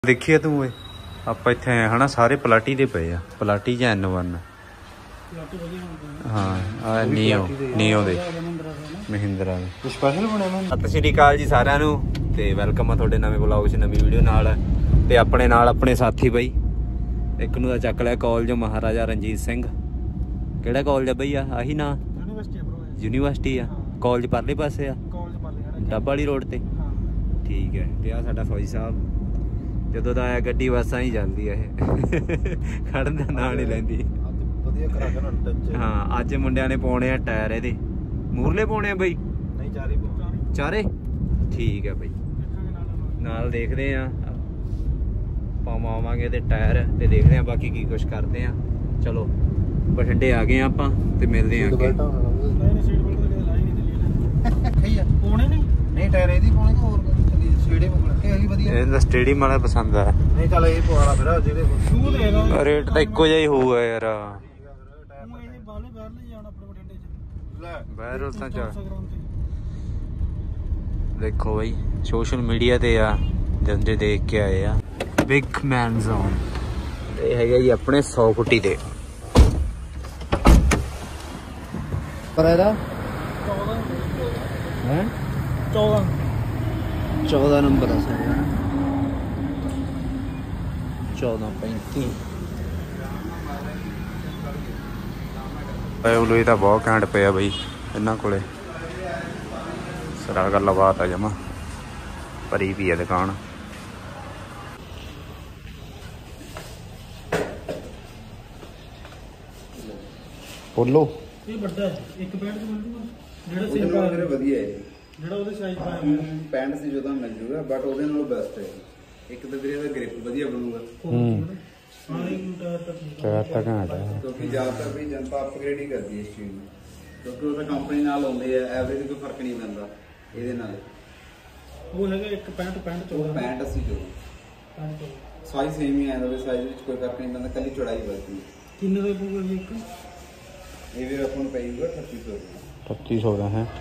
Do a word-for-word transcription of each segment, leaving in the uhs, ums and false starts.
देखिए तू आप इतने है ना सारे पलाटी दे पे आ पलाटी च एन वन हाँ नीओ नीओ दे महिंद्रा दे स्पेशल बने सत श्री अकाल जी सारिਆਂ ਨੂੰ ਤੇ ਵੈਲਕਮ ਆ ਤੁਹਾਡੇ ਨਵੇਂ ਵਲੌਗ 'ਚ ਨਵੀਂ ਵੀਡੀਓ ਨਾਲ ਤੇ ਆਪਣੇ ਨਾਲ ਆਪਣੇ ਸਾਥੀ ਬਈ ਇੱਕ ਨੂੰ ਤਾਂ ਚੱਕ ਲਿਆ ਕਾਲਜ ਮਹਾਰਾਜਾ ਰਣਜੀਤ ਸਿੰਘ ਕਿਹੜਾ ਕਾਲਜ ਆ ਬਈ ਆ ਆਹੀ ਨਾ ਯੂਨੀਵਰਸਿਟੀ ਯੂਨੀਵਰਸਿਟੀ ਆ ਕਾਲਜ ਪਰਲੇ ਪਾਸੇ ਆ ਡੱਬ ਵਾਲੀ ਰੋਡ ਤੇ ਠੀਕ ਹੈ ਤੇ ਆ ਸਾਡਾ ਫੌਜੀ ਸਾਹਿਬ ਜਦੋਂ ਦਾ ਆਇਆ ਗੱਡੀ ਬਸ ਆਈ ਜਾਂਦੀ ਹੈ ਇਹ ਖੜਨ ਦਾ ਨਾਂ ਨਹੀਂ ਲੈਂਦੀ ਹਾਂ ਅੱਜ ਮੁੰਡਿਆਂ ਨੇ ਪਾਉਣੇ ਆ ਟਾਇਰ ਇਹਦੇ ਮੂਰਲੇ ਪਾਉਣੇ ਆ ਬਈ ਨਹੀਂ ਚਾਰੇ ਚਾਰੇ ਠੀਕ ਹੈ ਬਈ ਨਾਲ ਦੇਖਦੇ ਆ ਪਾਵਾਂਗੇ ਤੇ ਟਾਇਰ ਤੇ ਦੇਖਦੇ ਆ ਬਾਕੀ ਕੀ ਕੁਛ ਕਰਦੇ ਆ ਚਲੋ ਬਠਿੰਡੇ ਆ ਗਏ ਆ ਆਪਾਂ ਤੇ ਮਿਲਦੇ ਆ ਅੱਗੇ ਪਾਉਣੇ ਨਹੀਂ ਨਹੀਂ ਟਾਇਰ ਇਹਦੀ ਪਾਉਣੇ ਹੋਰ स्टेडियम वाला पसंद है नहीं चल ये पवाड़ा फिर जेडे रेट तो इको जिहा ही होऊगा यार बाहर तो देखो भाई सोशल मीडिया ते आ जंदे देख के आए आ बिग मैन जोन ये है जी अपने सौ फुटी दे पर एदा हैं चौदह चौदह नंबर है चौदह पैंती लोई तो बहुत घैंट पे बई इन्हों को सरा गल बात है जमा भरी भी है दुकान बोलो ਜਿਹੜਾ ਉਹਦੇ ਸਾਈਜ਼ ਪਾਇਆ ਪੈਂਟ ਸੀ ਜਦੋਂ ਮਿਲ ਜੂਗਾ ਬਟ ਉਹਦੇ ਨਾਲੋਂ ਬੈਸਟ ਹੈ ਇੱਕ ਤਾਂ ਵੀਰੇ ਦਾ ਗ੍ਰਿਪ ਵਧੀਆ ਬਣੂਗਾ ਹੂੰ ਟਾਇਰ ਤਾਂ ਘਾਟ ਹੈ ਕਿਉਂਕਿ ਜ਼ਿਆਦਾਤਰ ਵੀ ਜਨਤਾ ਅਪਗ੍ਰੇਡ ਹੀ ਕਰਦੀ ਹੈ ਇਸ ਚੀਜ਼ ਨੂੰ ਕਿਉਂਕਿ ਉਹ ਤਾਂ ਕੰਪਨੀ ਨਾਲ ਆਉਂਦੇ ਆ ਐਵਰੇਜ ਕੋਈ ਫਰਕ ਨਹੀਂ ਪੈਂਦਾ ਇਹਦੇ ਨਾਲ ਉਹ ਹੈਗਾ ਇੱਕ ਪੈਂਟ ਪੈਂਟ ਚੌੜਾ ਪੈਂਟ ਅਸੀਂ ਜੋ ਸਾਈਜ਼ ਸੇਮ ਹੀ ਆਉਂਦਾ ਵੀ ਸਾਈਜ਼ ਵਿੱਚ ਕੋਈ ਫਰਕ ਨਹੀਂ ਪੈਂਦਾ ਕੱਲੀ ਚੌੜਾਈ ਵਧਦੀ ਹੈ ਕਿੰਨੇ ਦਾ ਪਊਗਾ ਜੀ ਇੱਕ ਇਹ ਵੀਰੇ ਆਪਾਂ ਨੂੰ ਪਏਗਾ ਅਠੱਤੀ ਸੌ ਰੁਪਏ अठत्ती सौ का है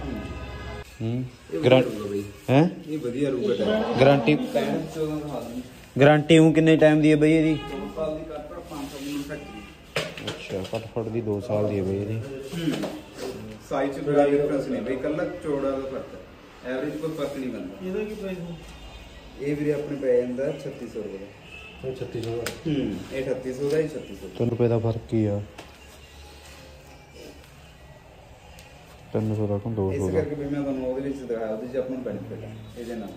गारंटी गारंटी हूँ किन्ने टाइम दी है बई ਇਹਦੀ अच्छा फट फट दी दो साल दी है बई ਇਹਦੀ ਸਾਈਜ਼ ਚ ਬੜਾ ਡਿਫਰੈਂਸ ਨਹੀਂ ਬਈ ਕੱਲਾ ਚੌੜਾ ਦਾ ਫਰਕ ਹੈ ਐਵਰੇਜ ਕੋਈ ਫਰਕ ਨਹੀਂ ਪੈਂਦਾ ਇਹਦਾ ਕੀ ਪ੍ਰਾਈਸ ਹੈ ਇਹ ਵੀਰੇ ਆਪਣੇ ਪੈ ਜਾਂਦਾ ਛੱਤੀ ਸੌ ਰੁਪਏ छत्तीस सौ ਹੂੰ ਇਹ ਅਠੱਤੀ ਸੌ ਦਾ ਹੀ ਛੱਤੀ ਸੌ तीन रुपए का फर्क ही है तीन सौ तक दो सौ ਇਸ ਕਰਕੇ ਵੀ ਮੈਂ ਤੁਹਾਨੂੰ ਉਹਦੇ ਵਿੱਚ ਦਿਖਾਇਆ ਉਹਦੇ ਵਿੱਚ ਆਪਾਂ ਨੂੰ ਬੈਨੀਫਿਟ ਹੈ ਇਹਦੇ ਨਾਲ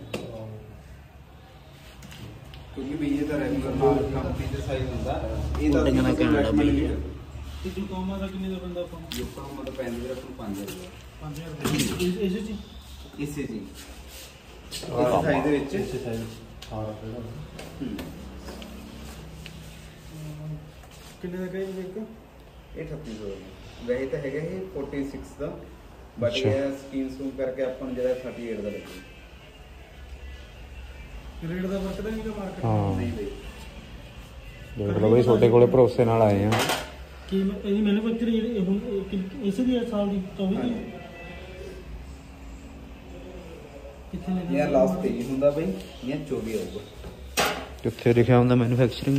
ਕਿਉਂਕਿ ਵੀ ਇਹ ਤਾਂ ਰੈਗੂਲਰ ਨਾਲ ਕੰਪਨੀ ਦੇ ਸਾਈਜ਼ ਹੁੰਦਾ ਇਹ ਤਾਂ ਕਿੰਨਾ ਕਹਿਣਾ ਬਈ ਤੇ ਜੋ ਕਾਮਾ ਦਾ ਕਿੰਨੇ ਦਾ ਬੰਦਾ ਆਪਾਂ ਜੋ ਕਾਮਾ ਦਾ ਪੈਂਦਾ ਵੀਰੇ ਆਪਾਂ ਨੂੰ ਪੰਜ ਹਜ਼ਾਰ ਪੰਜ ਹਜ਼ਾਰ ਰੁਪਏ ਇਸੇ ਜੀ ਇਸੇ ਜੀ ਇਸ ਸਾਈਜ਼ ਦੇ ਵਿੱਚ ਇਸੇ ਸਾਈਜ਼ ਹਾਂ ਕਿੰਨੇ ਦਾ ਕਹੇ ਇੱਕ ਇਹ ਅਠੱਤੀ ਸੌ ਵੈਸੇ ਤਾਂ ਹੈਗਾ ਇਹ छियालीस ਦਾ ਬਟ ਇਹ ਸਕੀਮ ਸੂਮ ਕਰਕੇ ਆਪਾਂ ਨੂੰ ਜਿਹੜਾ अड़तीस ਦਾ ਲੱਗੂ ਰੇਟ ਦਾ ਫਰਕ ਤਾਂ ਨਹੀਂ ਕਿ ਮਾਰਕੀਟ ਨਹੀਂ ਬਈ ਦੇਖ ਲਓ ਬਈ ਤੁਹਾਡੇ ਕੋਲੇ ਭਰੋਸੇ ਨਾਲ ਆਏ ਆ ਕੀ ਇਹਦੀ ਮੈਨੂਫੈਕਚਰ ਜਿਹੜੀ ਹੁਣ ਇਸੇ ਦੀ ਸਾਲ ਦੀ ਚੌਵੀ ਦੀ ਕਿੱਥੇ ਨੇ ਯਾਰ ਲਾਸਟ ਤੇ ਹੀ ਹੁੰਦਾ ਬਈ ਇਹ चौबीस ਆਊਗਾ ਕਿੱਥੇ ਲਿਖਿਆ ਹੁੰਦਾ ਮੈਨੂਫੈਕਚਰਿੰਗ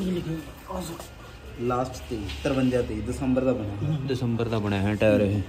ਲਾਸਟ ਤੇ तिरपन ਤੇ ਦਸੰਬਰ ਦਾ ਬਣਿਆ ਦਸੰਬਰ ਦਾ ਬਣਿਆ ਹੈ ਟਾਇਰ ਇਹ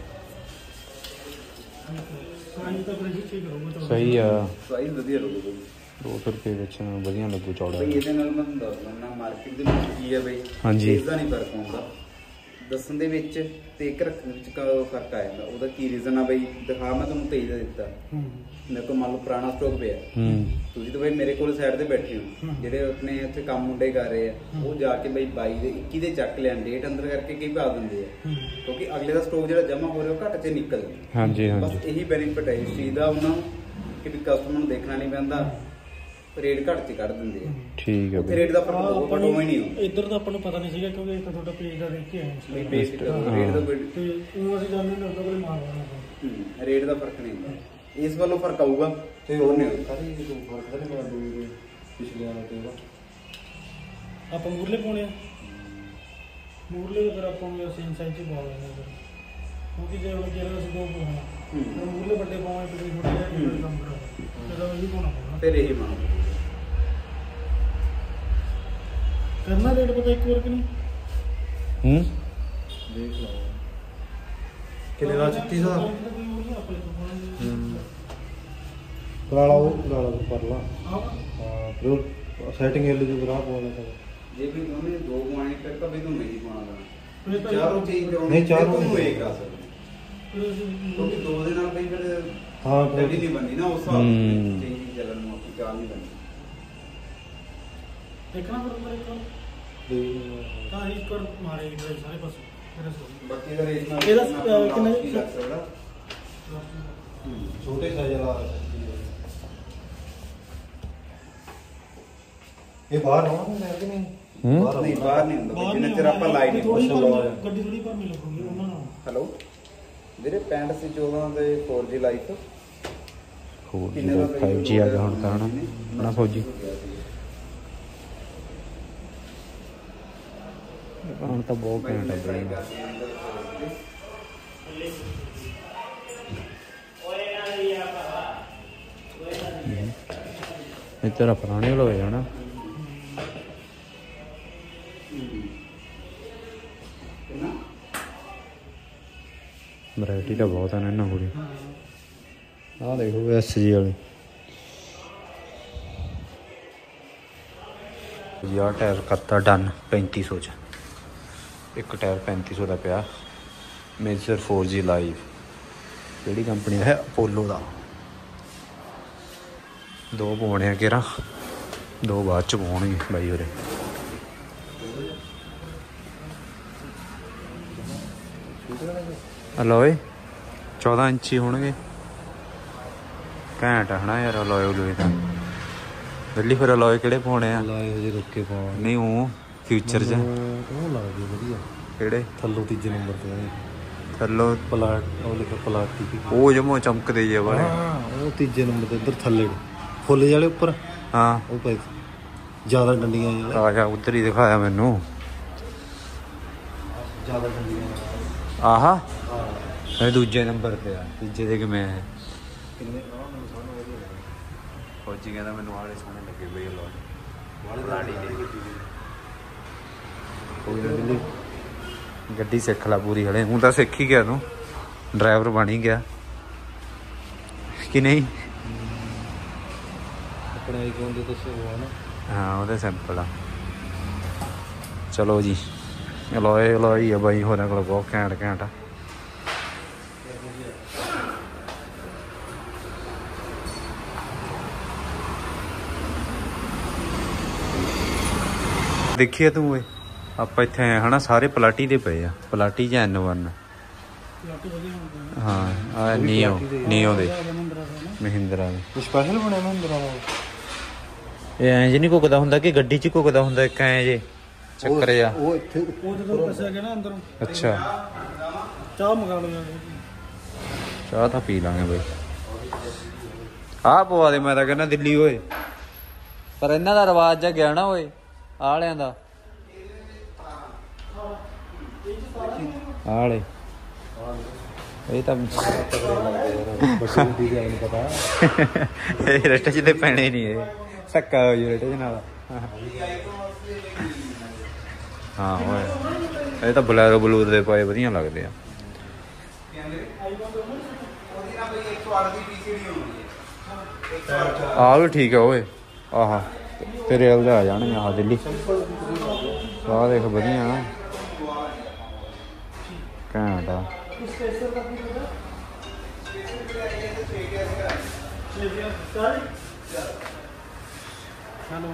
ਸਾਈਜ਼ ਤਾਂ ਬੜੀ ਠੀਕ ਰਹੂਗਾ ਸਹੀ ਆ ਸਾਈਜ਼ ਵਧੀਆ ਰਹੂਗਾ दो सौ रुपये ਵਿੱਚ ਵਧੀਆ ਲੱਗੂ ਚੌੜਾ ਬਈ ਇਹਦੇ ਨਾਲ ਮੈਂ ਤੁਹਾਨੂੰ ਦੱਸ ਦਿੰਦਾ ਮਾਰਕੀਟ ਦੇ ਵਿੱਚ ਕੀ ਹੈ ਬਈ ਹਾਂਜੀ ਇਸ ਦਾ ਨਹੀਂ ਫਰਕ ਹੁੰਦਾ ਦੱਸਣ ਦੇ ਵਿੱਚ ਤੇ ਇੱਕ ਰੱਖਣ ਵਿੱਚ ਫਰਕ ਆ ਜਾਂਦਾ ਉਹਦਾ ਕੀ ਰੀਜ਼ਨ ਆ ਬਈ ਦਿਖਾ ਮੈਂ ਤੁਹਾਨੂੰ ਤੇਜ਼ ਦਾ ਦਿੱਤਾ ਮੇਰੇ ਕੋਲ ਮੰਨ ਲਓ ਪੁਰਾਣਾ ਸਟਾਕ ਪਿਆ ਤੁਸੀਂ ਤਾਂ ਬਈ ਮੇਰੇ ਕੋਲ ਸਾਈਡ ਤੇ ਬੈਠੇ ਹੋ ਜਿਹੜੇ ਆਪਣੇ ਇੱਥੇ ਕੰਮ ਮੁੰਡੇ ਕਰ ਰਹੇ ਆ ਉਹ ਜਾ ਕੇ ਬਈ ਬਾਈ ਦੇ ਇੱਕੀ ਦੇ ਚੱਕ ਲੈਣ ਡੇਟ ਅੰਦਰ ਕਰਕੇ ਕਈ ਪਾ ਦਿੰਦੇ ਆ ਕਿਉਂਕਿ ਅਗਲੇ ਦਾ ਸਟਾਕ ਜਿਹੜਾ ਜਮਾ ਹੋ ਰਿਹਾ ਉਹ ਘੱਟ 'ਚ ਨਿਕਲ ਜਾਂਦਾ ਹਾਂਜੀ ਹਾਂਜੀ ਬਸ ਇਹੀ ਬੈਨੀਫਿਟ ਹੈ ਇਸ ਚੀਜ਼ ਦਾ ਉਹਨਾਂ ਨੂੰ ਕਿ ਵੀ ਕਸਟਮਰ ਨੂੰ ਦੇਖਣਾ ਨਹੀਂ ਪੈਂਦਾ ਰੇਟ ਘੱਟ 'ਚ ਕੱਢ ਦਿੰਦੇ ਆ ਠੀਕ ਹੈ ਰੇਟ ਦਾ ਫਰਕ ਬਹੁਤ ਬੜਾ ਹੋਈ ਨਹੀਂ ਇੱਧਰ ਤਾਂ ਆਪਾਂ ਨੂੰ ਪਤਾ ਨਹੀਂ ਸੀਗਾ ਕਿਉਂਕਿ ਇੱਕ ਤੁਹਾਡਾ ਪੇਜ ਦਾ ਦੇਖ ਕੇ ਆਏ ਸੀ ਰੇਟ ਦਾ ਤੇ ਉਹ ਅਸੀਂ ਜਾਣਦੇ ਨੇ ਉਹਦਾ ਕੋਲ ਮਾਰਨਾ ਰੇਟ ਦਾ ਫਰਕ ਨਹੀਂ ਹੁੰਦਾ ਇਸ ਵੱਲੋਂ ਫਰਕ ਆਊਗਾ ਤੇ ਹੋਰ ਨਹੀਂ ਪਿਛਲੇ ਵਾਲਾ ਤੇ ਆਪਾਂ ਮੂਰਲੇ ਪਾਉਣੇ ਆ ਮੂਰਲੇ ਫਿਰ ਆਪਾਂ ਨੂੰ ਸੇਮ ਸਾਈਜ਼ 'ਚ ਪਾ ਲੈਣਾ ਫਿਰ ਕਿਉਂਕਿ ਜੇ ਉਹ ਜਿਹੜਾ ਅਸੀਂ ਦੋ ਪਾਉਣਾ ਮੂਰਲੇ ਵੱਡੇ ਪਾਉਣੇ ਪਿਛਲੇ ਛੋਟੇ ਜਿਹੇ ਕੰਮ ਕਰਾਂਗੇ ਫਿਰ ਇਹੀ ਪਾਉਣਾ ਫਿਰ ਇਹੀ ਪਾਉਣਾ ਕਰਨਾ ਰੇਟ ਪਤਾ ਇੱਕ ਵਾਰ ਕਿ ਨਹੀਂ ਹੂੰ ਦੇਖ ਲਓ ਕਿੰਨੇ ਦਾ ਛੱਤੀ ਸੌ ਦਾ ਕਰਾ ਲਾ ਉਹ ਕਰਾ ਲਾ ਕਰ ਲਾ ਹਾਂ ਫਿਰ ਉਹ ਸੈਟਿੰਗ ਇਹ ਲਈ ਗਰਾਹ ਪਾਉਣਾ ਤਾਂ ਜੇ ਵੀ ਉਹਨੇ ਦੋ ਪੁਆਇੰਟ ਫਿਰ ਤਾਂ ਵੀ ਤੂੰ ਨਹੀਂ ਪਾਉਣਾ ਫਿਰ ਤਾਂ ਚਾਰੋਂ ਚੇਂਜ ਕਰਾਉਣੀ ਨਹੀਂ, ਚਾਰੋਂ ਤੂੰ ਨਹੀਂ। ਇਹ ਕਰਾ ਸਕਦਾ ਕਿਉਂਕਿ ਦੋ ਦੇ ਨਾਲ ਬਈ ਫਿਰ ਹਾਂ ਗੱਡੀ ਨਹੀਂ ਬੰਦੀ ਨਾ ਉਸ ਹਿਸਾਬ ਹੂੰ। ਨਾਲ ਚੇਂਜ ਚੱਲਣ ਨੂੰ ਆਪਣੀ ਚਾਲ ਨਹੀਂ ਬੰਦੀ ਦੇਖਣਾ ਫਿਰ ਉੱਪਰ ਇੱਕ ਵਾਰ ਤਾਂ ਇੱਕ ਵਾਰ ਮਾਰੇਗੀ ਡਰਾਈਵ ਸਾਰੇ ਪਾਸੇ ਫਿਰ ਸੋ ਬਾਕੀ ਦਾ ਰੇਟ ਨਾਲ ਇਹਦਾ, ਅਹ, ਕਿੰਨਾ ਜੀ? ਲੱਗ ਸਕਦਾ ਛੋਟੇ ਸਾਈਜ਼ ਵਾਲਾ ਇਹ ਬਾਹਰ ਆਉਣਾ ਕਿ ਨਹੀਂ ਹੂੰ? ਬਾਹਰ ਨਹੀਂ ਬਾਹਰ ਨਹੀਂ ਹੁੰਦਾ ਬਈ, ਜਿੰਨਾ ਚਿਰ ਆਪਾਂ ਲਾਈ ਨਹੀਂ ਥੋੜੀ ਪੁੱਛ ਲਓ। ਗੱਡੀ ਥੋੜੀ ਭਰ ਮਿਲ ਲੱਗੂਗੀ ਉਹਨਾਂ ਨਾਲ ਹੈਲੋ ਵੀਰੇ ਪੈਂਹਠ ਸੀ ਚੌਦਾਂ ਦੇ four G life four G five G ਆ ਗਿਆ ਹੁਣ ਤਾਂ ਹਨਾ ਹਨਾ ਫੌਜੀ ਹੁਣ ਤਾਂ ਬਹੁਤ ਘੈਂਟ ਹੈ ਬਈ ਇਹ ਤੇਰਾ ਪੁਰਾਣੇ ਵਾਲਾ ਹੋਇਆ ਨਾ ਵੈਰਾਈਟੀ ਤਾਂ ਬਹੁਤ ਹੈ ਨਾ ਇਹਨਾਂ ਕੋਲ ਆਹ ਦੇਖੋ ਐਸ ਜੀ ਵਾਲੇ ਜੀ ਆਹ ਟਾਇਰ ਕਰਤਾ ਡਨ ਪੈਂਤੀ ਸੌ ਚ ਇੱਕ ਟਾਇਰ ਪੈਂਤੀ ਸੌ ਦਾ ਪਿਆ ਮੇਜਰ ਫੋਰ ਜੀ ਲਾਈਵ ਕਿਹੜੀ ਕੰਪਨੀ ਦਾ ਹੈ ਅਪੋਲੋ ਦਾ ਦੋ ਪਾਉਣੇ ਆ ਕਿਹੜਾ ਦੋ ਬਾਅਦ ਚ ਪਾਉਣਗੇ ਬਾਈ ਹੋਰੇ ਅਲੋਏ ਚੌਦਾਂ ਇੰਚੀ ਹੋਣਗੇ ਘੈਂਟ ਆ ਹਨਾ ਯਾਰ ਅਲੋਏ ਉਲੋਏ ਤਾਂ ਦਿੱਲੀ ਫਿਰ ਅਲੋਏ ਕਿਹੜੇ ਪਾਉਣੇ ਆ ਲਾਏ ਹਜੇ ਰੁੱਕੇ ਪਾਉਣ ਨਹੀਂ ਉਹ ਫਿਊਚਰ 'ਚ ਉਹ ਲੱਗਦੇ ਵਧੀਆ ਕਿਹੜੇ ਥੱਲੋਂ ਤੀਜੇ ਨੰਬਰ ਤੇ ਆਏ ਥੱਲੋਂ ਪਲਾਟ ਉਹ ਲਿਖਿਆ ਪਲਾਟੀ ਉਹ ਜਮੋ ਚਮਕਦੇ ਜੇ ਵਾਲੇ ਹਾਂ ਉਹ ਤੀਜੇ ਨੰਬਰ ਤੇ ਇੱਧਰ ਥੱਲੇ ਫੁੱਲ ਵਾਲੇ ਉੱਪਰ ਹਾਂ ਉਹ ਪਏ ਜ਼ਿਆਦਾ ਡੰਡੀਆਂ ਜਿਹੜੇ ਆਜਾ ਉੱਧਰ ਹੀ ਦਿਖਾਇਆ ਮੈਨੂੰ ਜ਼ਿਆਦਾ ਡੰਡੀਆਂ ਆਹਾ ਹਾਂ ਇਹ ਦੂਜੇ ਨੰਬਰ ਤੇ ਆ ਤੀਜੇ ਦੇ ਕਿਵੇਂ ਹੈ ਕਿੰਨੇ ਆ ਮੈਨੂੰ ਸਾਨੂੰ ਵਧੀਆ ਲੱਗਿਆ ਫੌਜੀ ਕਹਿੰਦਾ ਮੈਨੂੰ ਆਲੇ ਸੋਹਣੇ ਲੱਗੇ ਬਈ ਲੋਏ ਲਾੜੀ ਦੇ ਕੋਈ ਨਾ ਦਿੱਲੀ ਗੱਡੀ ਸਿੱਖ ਲਾ ਪੂਰੀ ਹਲੇ ਹੁਣ ਤਾਂ ਸਿੱਖ ਹੀ ਗਿਆ ਤੂੰ ਡਰਾਈਵਰ ਬਣ ਹੀ ਗਿਆ ਕਿ ਨਹੀਂ ਆਪਣੇ ਆਈ ਕੋਲ ਦੇ ਦੱਸੋ ਉਹ ਨਾ ਹਾਂ ਉਹਦੇ ਸਿੰਪਲ ਆ ਚਲੋ ਜੀ ਅਲੋਏ ਅਲੋਈ ਆ ਬਾਈ ਹੋਰਾਂ ਕੋਲ ਬਹੁਤ ਘੈਂਟ ਘੈਂਟ ਆ ਦੇਖੀਏ ਤੂੰ ਓਏ ਆਪਾਂ ਇੱਥੇ ਆਏ ਹਨਾ ਸਾਰੇ ਪਲਾਟੀ ਦੇ ਪਏ ਆ ਪਲਾਟੀ ਜਾਂ ਐਨ ਵਨ ਲਾਟੀ ਵਧੀਆ ਹੁੰਦਾ ਹਾਂ ਆ ਨੀਓ ਨੀਓ ਦੇ ਮਹਿੰਦਰਾ ਦਾ ਨਾ ਮਹਿੰਦਰਾ ਦੇ ਇਹ ਸਪੈਸ਼ਲ ਬਣਿਆ ਮਹਿੰਦਰਾ ਦਾ ਇਹ ਐਂ ਜੇ ਨਹੀਂ ਘੁੱਕਦਾ ਹੁੰਦਾ ਕਿ ਗੱਡੀ 'ਚ ਘੁੱਕਦਾ ਹੁੰਦਾ ਇੱਕ ਐਂ ਜੇ ਚੱਕਰ ਆ ਉਹ ਇੱਥੇ ਉਹ ਜਦੋਂ ਫਸਿਆ ਗਿਆ ਨਾ ਅੰਦਰੋਂ ਅੱਛਾ ਚਾਹ ਮੰਗਾ ਲਓ ਯਾਰ ਚਾਹ ਤਾਂ ਪੀ ਲਾਂਗੇ ਬਈ ਆਹ ਪਵਾ ਦੇ ਮੈਂ ਤਾਂ ਕਹਿੰਦਾ ਦਿੱਲੀ ਓਏ ਪਰ ਇਹਨਾਂ ਦਾ ਰਿਵਾਜ ਜਾ ਗਿਆ ਨਾ ਓਏ ਆਲਿਆਂ ਦਾ ਆਲੇ ਇਹ ਤਾਂ ਬੱਚੇ ਦੀ ਡਿਜ਼ਾਈਨ ਪਤਾ ਇਹ ਰੇਟੇ ਜਿਹਦੇ ਪੈਣੇ ਨਹੀਂ ਇਹ ਧੱਕਾ ਹੋ ਜੂ ਰੇਟੇ ਨਾਲ ਹਾਂ ਓਏ ਇਹ ਤਾਂ ਬਲੈਰੋ ਬਲੂਰ ਦੇ ਪਾਏ ਵਧੀਆ ਲੱਗਦੇ ਆ ਆਹ ਵੀ ਠੀਕ ਆ ਓਏ ਆਹਾ ਤੇਰੇ ਵੱਲ ਆ ਜਾਣਗੇ ਆਹ ਦਿੱਲੀ ਆਹ ਦੇਖ ਵਧੀਆ ਘੈਂਟ ਆ ਹੈਲੋ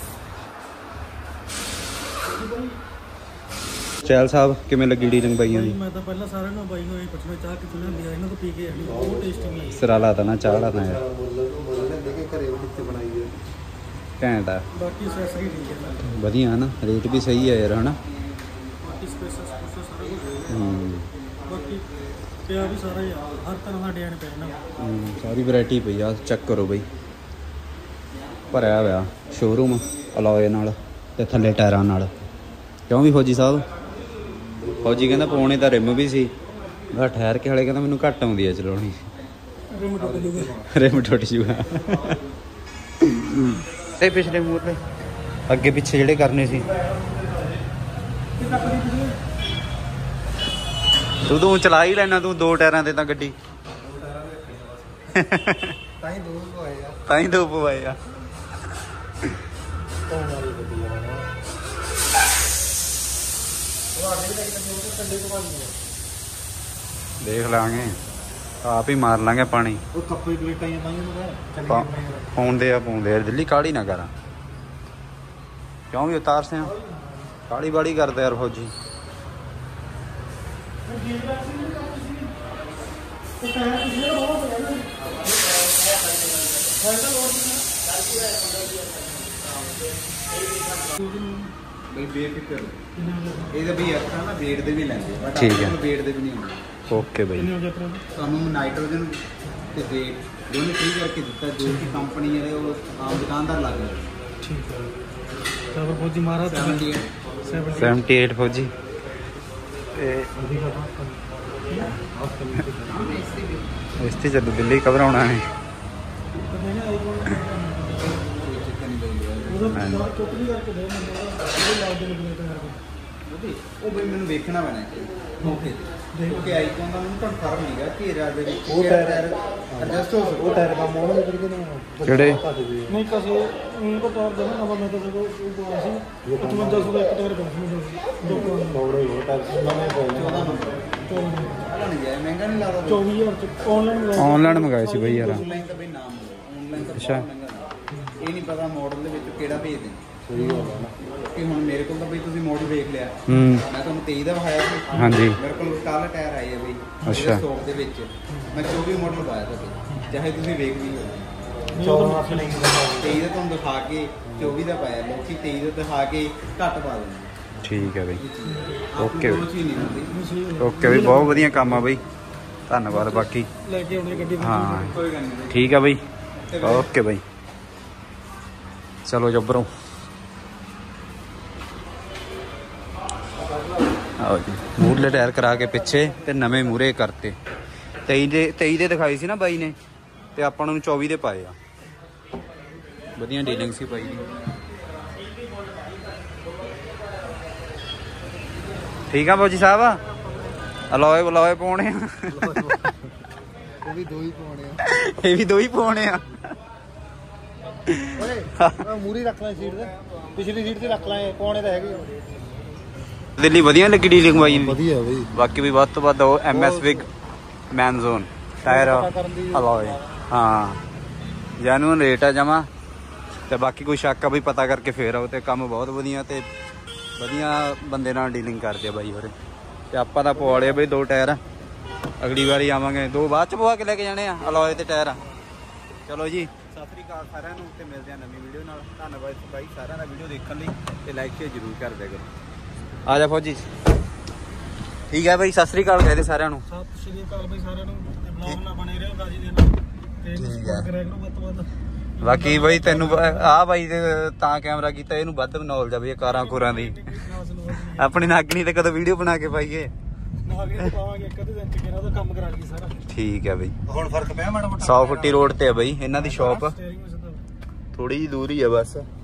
ਚੈਲ ਸਾਹਿਬ ਕਿਵੇਂ ਲੱਗੀ ਡੀਲਿੰਗ ਬਾਈਆਂ ਦੀ ਮੈਂ ਤਾਂ ਪਹਿਲਾਂ ਸਾਰਿਆਂ ਨੂੰ ਬਾਈ ਨੂੰ ਇਹ ਪੁੱਛਣਾ ਚਾਹ ਕਿਥੋਂ ਲਿਆਂਦੀ ਆ ਇਹਨਾਂ ਤੋਂ ਪੀ ਕੇ ਆਣੀ ਬਹੁਤ ਟੇਸਟੀ ਲੱਗੀ ਸਿਰਾ ਲਾਤਾ ਨਾ ਚਾਹ ਲਾਤਾ ਯਾਰ ਦੇ ਕੇ ਘਰੇ ਉਹ ਕਿੱਥੇ ਬਣਾਈ ਹੈ ਘੈਂਟ ਆ ਬਾਕੀ ਅਸੈਸਰੀ ਠੀਕ ਹੈ ਸਾਰੀ ਵਧੀਆ ਹਨਾ ਰੇਟ ਵੀ ਸਹੀ ਆ ਯਾਰ ਹਨਾ ਬਾਕੀ ਸਪੇਸਸ ਸਪੇਸਸ ਸਾਰਾ ਕੁਝ ਹੂੰ ਬਾਕੀ ਪਿਆ ਵੀ ਸਾਰਾ ਹੀ ਆ ਹਰ ਤਰ੍ਹਾਂ ਦਾ ਡਿਜ਼ਾਈਨ ਪਿਆ ਨਾ ਹੂੰ, ਸਾਰੀ ਵੈਰਾਈਟੀ ਪਈ ਆ ਚੈੱਕ ਕਰੋ ਬਈ ਭਰਿਆ ਹੋਇਆ ਸ਼ੋਰੂਮ ਅਲੋਏ ਨਾਲ ਤੇ ਥੱਲੇ ਟਾਇਰਾਂ ਨਾਲ ਕਿਉਂ ਵੀ ਫੌਜੀ ਸਾਹਿਬ ਫੌਜੀ ਕਹਿੰਦਾ ਪਾਉਣੇ ਤਾਂ ਰਿਮ ਵੀ ਸੀ ਮੈਂ ਠਹਿਰ ਕੇ ਹਲੇ ਕਹਿੰਦਾ ਮੈਨੂੰ ਘੱਟ ਆਉਂਦੀ ਆ ਚਲਾਉਣੀ ਰਿਮ ਟੁੱਟ ਜੂਗਾ ਰਿਮ ਟੁੱਟ ਜੂਗਾ ਤੇ ਪਿਛਲੇ ਮੂਹਰੇ ਅੱਗੇ ਪਿੱਛੇ ਜਿਹੜੇ ਕਰਨੇ ਸੀ ਤੂੰ ਤੂੰ ਚਲਾ ਹੀ ਲੈਣਾ ਤੂੰ ਦੋ ਟਾਇਰਾਂ ਤੇ ਤਾਂ ਗੱਡੀ ਤਾਂ ਹੀ ਦੋ ਪਵਾਏ ਆ ਤਾਂ ਹੀ ਦੋ ਪਵਾਏ ਆ ਧੋਣ ਵਾਲੀ ਗੱਡੀ ਆ ਨਾ ਉਹ ਆਗੇ ਵੀ ਲੱਗ ਜਾਂਦੇ ਉਹ ਕੰਡੇ ਤੋਂ ਬਾਅਦ ਦੇਖ ਲਾਂਗੇ ਆਪ ਹੀ ਮਾਰ ਲਾਂਗੇ ਪਾਣੀ ਉਹ ਕੱਪੜੇ ਪਲੇਟਾਂ ਹੀ ਤਾਂ ਹੀ ਉਹਨੂੰ ਪਾ- ਪਾਉਂਦੇ ਆ ਪਾਉਂਦੇ ਆ ਦਿੱਲੀ ਕਾਹਲੀ ਨਾ ਕਰਾਂ ਕਿਉਂ ਵੀ ਉਤਾਰ ਸਿਆ ਕਾਹਲੀ ਬਾੜੀ ਕਰਦੇ ਯਾਰ ਫੌਜੀ ਬਈ ਬੇਫਿਕਰ ਇਹਦੇ ਬਈ ਅੱਖਾਂ ਨਾ ਵੇਟ ਦੇ ਵੀ ਲੈਂਦੇ ਬਟ ਠੀਕ ਹੈ। ਵੇਟ ਦੇ ਵੀ ਨਹੀਂ ਹੁੰਦੇ ਓਕੇ ਬਈ ਕਿੰਨੇ ਹੋ ਗਏ ਆਪਣੇ ਤੁਹਾਨੂੰ ਨਾਈਟ੍ਰੋਜਨ ਤੇ ਵੇਟ ਦੋਨੇ ਫ੍ਰੀ ਕਰਕੇ ਦਿੱਤਾ ਜੋ ਕਿ ਕੰਪਨੀ ਜਿਹੜੇ ਉਹ ਆਮ ਦੁਕਾਨਦਾਰ ਲੱਗ ਰਹੇ ਠੀਕ ਹੈ ਤਾਂ ਫਿਰ ਫੌਜੀ ਮਾਰਾ ਸੈਵਨਟੀ ਅਠੱਤਰ ਫੌਜੀ ਤੇ ਇਸ ਤੇ ਚੱਲੂ ਦਿੱਲੀ ਕਵਰ ਆਉਣਾ ਹੈ ਉਹਦਾ ਟੋਟਲੀ ਕਰਕੇ ਦੇ ਮੈਨੂੰ ਉਹ ਲਾਉ ਦੇ ਲੱਗਣੇ ਤਾਂ ਕਰਕੇ ਉਹ ਬਈ ਮੈਨੂੰ ਵੇਖਣਾ ਪੈਣਾ ਓਕੇ ਕਿਉਂਕਿ ਆਈਕਨ ਦਾ ਮੈਨੂੰ ਕਨਫਰਮ ਨਹੀਂਗਾ ਘੇਰਾ ਦੇ ਵਿੱਚ ਉਹ ਟਾਇਰ ਐਡਜਸਟ ਹੋ ਸਕਦਾ ਉਹ ਟਾਇਰ ਕੰਮ ਆਉਣਗੇ ਕਿਹੜੇ ਨੇ ਕਿਹੜੇ? ਨਹੀਂ ਕਸੇ ਉਹ ਟਾਇਰ ਦੇ ਨਾ ਨਵਾਂ ਮੈਂ ਤਾਂ ਉਹ ਉਹ ਬੋਲਿਆ ਸੀ ਪਚਵੰਜਾ ਸੌ ਦਾ ਇੱਕ ਟਾਇਰ ਕਰ ਸੀ ਦੋ ਕੋਲ ਥੋੜੇ ਹੋਰ ਟਾਇਰ ਨਵੇਂ ਪਏ ਚੌਦਾਂ ਨੰਬਰ ਪਤਾ ਨਹੀਂ ਜਾਏ ਮਹਿੰਗਾ ਨਹੀਂ ਲੱਗਦਾ ਚੌਵੀ ਹਜ਼ਾਰ ਚ ਆਨਲਾਈਨ ਆਨਲਾਈਨ ਮੰਗਾਏ ਸੀ ਬਈ ਯਾਰ ਆਨਲਾਈਨ ਤਾਂ ਬਈ ਨਾਮ ਆਨਲਾਈਨ ਤਾਂ ਅੱਛਾ। ਬਹੁਤ ਮਹਿੰਗਾ ਇਹ ਨਹੀਂ ਪਤਾ ਮਾਡਲ ਦੇ ਵਿੱਚ ਕਿਹੜਾ ਭੇਜਦੇ ਸਹੀ ਗੱਲ ਹੈ ਨਾ ਕਿ ਹੁਣ ਮੇਰੇ ਕੋਲ ਤਾਂ ਬਈ ਤੁਸੀਂ ਮਾਡਲ ਵੇਖ ਲਿਆ ਹੂੰ ਮੈਂ ਤੁਹਾਨੂੰ ਤੇਈ ਦਾ ਵਿਖਾਇਆ ਸੀ ਹਾਂਜੀ। ਮੇਰੇ ਕੋਲ ਕੱਲ ਟਾਇਰ ਆਏ ਆ ਬਈ ਅੱਛਾ। ਸਟਾਕ ਦੇ ਵਿੱਚ ਮੈਂ ਚੌਵੀ ਮਾਡਲ ਪਾਇਆ ਤਾਂ ਚਾਹੇ ਤੁਸੀਂ ਵੇਖ ਵੀ ਲਓ ਚੌਦਾਂ ਆਪਣੇ ਤੇਈ ਦਾ ਤੁਹਾਨੂੰ ਦਿਖਾ ਕੇ ਚੌਵੀ ਦਾ ਪਾਇਆ ਲੋਕੀ ਤੇਈ ਦਾ ਦਿਖਾ ਕੇ ਘੱਟ ਪਾ ਦਿੰਦੇ ਠੀਕ ਹੈ ਬਈ ਓਕੇ ਓਕੇ ਉਹ ਚੀਜ਼ ਨਹੀਂ ਹੁੰਦੀ ਓਕੇ ਬਈ ਬਹੁਤ ਵਧੀਆ ਕੰਮ ਆ ਬਈ ਧੰਨਵਾਦ ਬਾਕੀ ਲੈ ਕੇ ਆਉਣੀ ਗੱਡੀ ਹਾਂ ਕੋਈ ਗੱਲ ਨਹੀਂ ਠੀਕ ਆ ਬਈ ਓਕੇ ਬਈ ਚਲੋ ਜੱਬਰੋਂ ਆਓ ਜੀ ਮੂਰਲੇ ਟਾਇਰ ਕਰਾ ਕੇ ਪਿੱਛੇ ਤੇ ਨਵੇਂ ਮੂਰੇ ਕਰਤੇ ਤੇਈ ਦੇ ਤੇਈ ਦੇ ਦਿਖਾਈ ਸੀ ਨਾ ਬਾਈ ਨੇ ਤੇ ਆਪਾਂ ਨੂੰ ਚੌਵੀ ਦੇ ਪਾਏ ਆ ਵਧੀਆ ਡੀਲਿੰਗ ਸੀ ਬਾਈ ਦੀ ਠੀਕ ਆ ਫੌਜੀ ਸਾਹਿਬ ਅਲੋਏ ਬਲੋਏ ਪਾਉਣੇ ਆ ਉਹ ਵੀ ਦੋ ਹੀ ਪਾਉਣੇ ਆ ਇਹ ਵੀ ਦੋ ਹੀ ਪਾਉਣੇ ਆ ਓਏ ਮੂਰੀ ਰੱਖ ਲੈ ਸੀਟ ਤੇ ਪਿਛਲੀ ਸੀਟ ਤੇ ਰੱਖ ਲੈ ਪਾਉਣੇ ਤਾਂ ਹੈਗੇ ਦਿੱਲੀ ਵਧੀਆ ਲੱਗੀ ਡੀਲਿੰਗ ਬਾਈ ਦੀ ਵਧੀਆ ਬਈ ਬਾਕੀ ਵੀ ਵੱਧ ਤੋਂ ਵੱਧ ਉਹ ਐਮ ਐਸ ਵਿਗ ਮੈਨ ਜ਼ੋਨ ਟਾਇਰ ਅਲੋਏ ਹਾਂ ਜੈਨੂਨ ਰੇਟ ਆ ਜਮਾ ਤੇ ਬਾਕੀ ਕੋਈ ਸ਼ੱਕ ਆ ਬਈ ਪਤਾ ਕਰਕੇ ਫੇਰ ਆਓ ਤੇ ਕੰਮ ਬਹੁਤ ਵਧੀਆ ਤੇ ਵਧੀਆ ਬੰਦੇ ਨਾਲ ਡੀਲਿੰਗ ਕਰਦੇ ਆ ਬਾਈ ਹੋਰੇ ਤੇ ਆਪਾਂ ਤਾਂ ਪਵਾਲੇ ਬਈ ਦੋ ਟਾਇਰ ਅਗਲੀ ਵਾਰੀ ਆਵਾਂਗੇ ਦੋ ਬਾਅਦ ਚ ਪਵਾ ਕੇ ਲੈ ਕੇ ਜਾਣੇ ਆ ਅਲੋਏ ਤੇ ਟਾਇਰ ਚਲੋ ਜੀ ਸਤਿ ਸ੍ਰੀ ਅਕਾਲ ਸਾਰਿਆਂ ਨੂੰ ਤੇ ਮਿਲਦੇ ਆ ਨਵੀਂ ਵੀਡੀਓ ਨਾਲ ਧੰਨਵਾਦ ਬਾਈ ਸਾਰਿਆਂ ਦਾ ਵੀਡੀਓ ਦੇਖਣ ਲਈ ਤੇ ਲਾਈਕ ਸ਼ੇਅਰ ਜ਼ਰੂਰ ਕਰ ਦਿਆ ਕਰੋ ਆ ਜਾ ਫੌਜੀ ਠੀਕ ਹੈ ਬਾਈ ਸਤਿ ਸ੍ਰੀ ਅਕਾਲ ਕਹਦੇ ਸਾਰਿਆਂ ਨੂੰ ਸਤਿ ਸ਼੍ਰੀ ਅਕਾਲ ਬਈ ਸਾਰਿਆਂ ਨੂੰ ਤੇ ਬਲੌਗ ਨਾਲ ਬਣੇ ਰਹੋ ਗਾਜੀ ਦੇ ਨਾਲ ਤੇ ਠੀਕ ਹੈ। ਕਰਿਆ ਕਰੋ ਵੱਧ ਤੋਂ ਵੱਧ ਬਾਕੀ ਬਾਈ ਤੈਨੂੰ ਆ ਬਾਈ ਦੇ ਤਾਂ ਕੈਮਰਾ ਕੀਤਾ ਇਹਨੂੰ ਵੱਧ ਨੌਲੇਜ ਆ ਬਈ ਇਹ ਕਾਰਾਂ ਕੋਰਾਂ ਦੀ ਆਪਣੀ ਨਾਗਣੀ ਤੇ ਕਦੋਂ ਵੀਡੀਓ ਬਣਾ ਕੇ ਪਾਈਏ ਨਾ ਵੀ ਪਾਵਾਂਗੇ ਇੱਕ ਅੱਧੇ ਦਿਨ ਚ ਕਿਹੜਾ ਉਹਦਾ ਕੰਮ ਕਰਾ ਲਈਏ ਸਾਰਾ ਠੀਕ ਹੈ ਬਈ ਹੁਣ ਫਰਕ ਪਿਆ ਮਾੜਾ ਮੋਟਾ ਸੌ ਫੁੱਟੀ ਰੋਡ ਤੇ ਆ ਬਈ ਇਹਨਾਂ ਦੀ ਸ਼ਾਪ ਸਟੀਅਰਿੰਗ ਵਿੱਚ ਸਿੱਧਾ ਥੋੜੀ ਜਿਹੀ ਦੂਰ ਹੀ ਆ ਬਸ